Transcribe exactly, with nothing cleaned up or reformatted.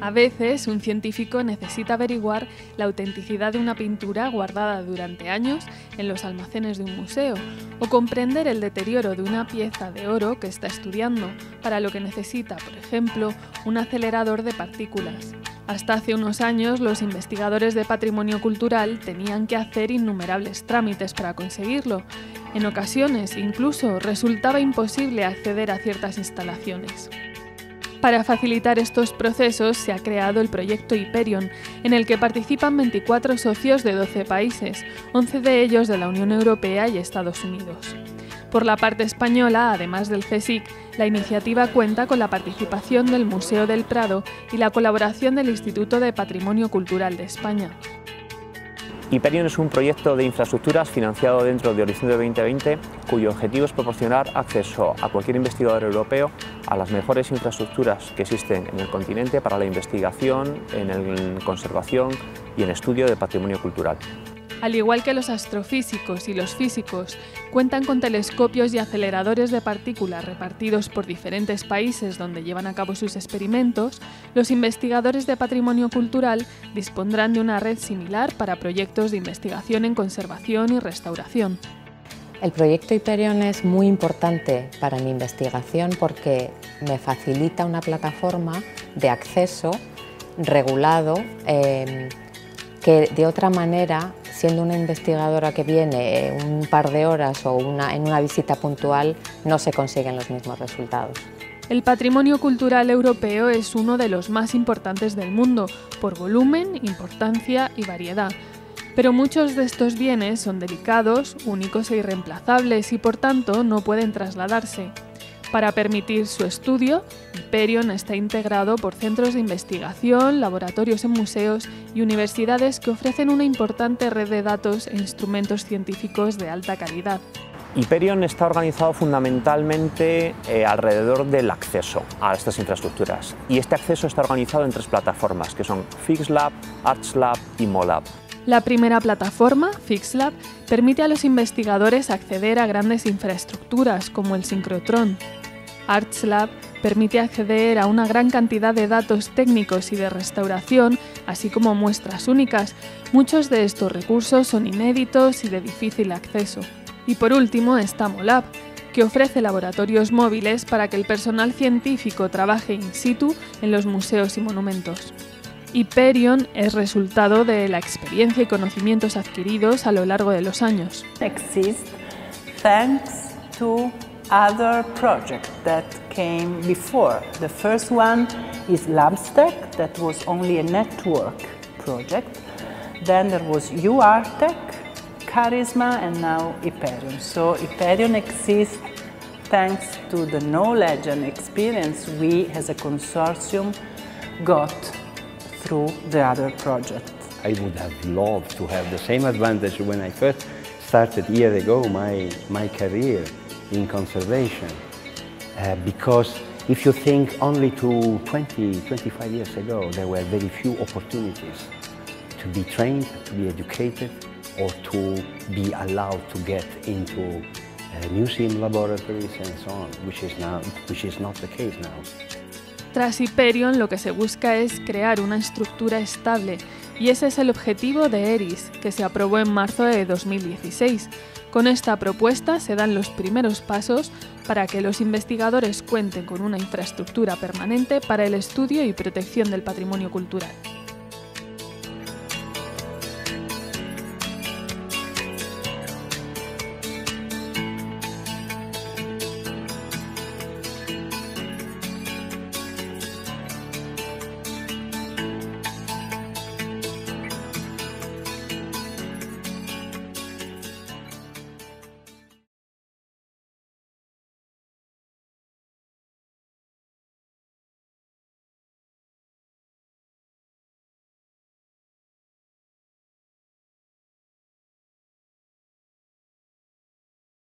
A veces, un científico necesita averiguar la autenticidad de una pintura guardada durante años en los almacenes de un museo, o comprender el deterioro de una pieza de oro que está estudiando, para lo que necesita, por ejemplo, un acelerador de partículas. Hasta hace unos años, los investigadores de patrimonio cultural tenían que hacer innumerables trámites para conseguirlo. En ocasiones, incluso, resultaba imposible acceder a ciertas instalaciones. Para facilitar estos procesos se ha creado el proyecto Hyperion, en el que participan veinticuatro socios de doce países, once de ellos de la Unión Europea y Estados Unidos. Por la parte española, además del CSIC, la iniciativa cuenta con la participación del Museo del Prado y la colaboración del Instituto de Patrimonio Cultural de España. Hyperion es un proyecto de infraestructuras financiado dentro de Horizonte veinte veinte, cuyo objetivo es proporcionar acceso a cualquier investigador europeo a las mejores infraestructuras que existen en el continente para la investigación, en la conservación y en estudio del patrimonio cultural. Al igual que los astrofísicos y los físicos cuentan con telescopios y aceleradores de partículas repartidos por diferentes países donde llevan a cabo sus experimentos, los investigadores de patrimonio cultural dispondrán de una red similar para proyectos de investigación en conservación y restauración. El proyecto Hyperion es muy importante para mi investigación porque me facilita una plataforma de acceso regulado eh, que de otra manera, siendo una investigadora que viene un par de horas o una, en una visita puntual, no se consiguen los mismos resultados. El patrimonio cultural europeo es uno de los más importantes del mundo, por volumen, importancia y variedad. Pero muchos de estos bienes son delicados, únicos e irreemplazables y por tanto no pueden trasladarse. Para permitir su estudio, Hyperion está integrado por centros de investigación, laboratorios en museos y universidades que ofrecen una importante red de datos e instrumentos científicos de alta calidad. Hyperion está organizado fundamentalmente eh, alrededor del acceso a estas infraestructuras, y este acceso está organizado en tres plataformas, que son FixLab, ArchLab y MoLab. La primera plataforma, FixLab, permite a los investigadores acceder a grandes infraestructuras como el sincrotrón. ArchLab permite acceder a una gran cantidad de datos técnicos y de restauración, así como muestras únicas. Muchos de estos recursos son inéditos y de difícil acceso. Y por último está MoLab, que ofrece laboratorios móviles para que el personal científico trabaje in situ en los museos y monumentos. Hyperion es resultado de la experiencia y conocimientos adquiridos a lo largo de los años. Exist thanks to other projects that came before. The first one is LabStack, that was only a network project. Then there was UArtec, Charisma, and now Hyperion. So Hyperion exists thanks to the knowledge and experience we as a consortium got through the other project. I would have loved to have the same advantage when I first started years ago my, my career in conservation. Uh, because if you think only to twenty, twenty-five years ago, there were very few opportunities to be trained, to be educated, or to be allowed to get into uh, museum laboratories and so on, which is, now, which is not the case now. Tras Hyperion, lo que se busca es crear una estructura estable, y ese es el objetivo de ERIS, que se aprobó en marzo de dos mil dieciséis. Con esta propuesta se dan los primeros pasos para que los investigadores cuenten con una infraestructura permanente para el estudio y protección del patrimonio cultural.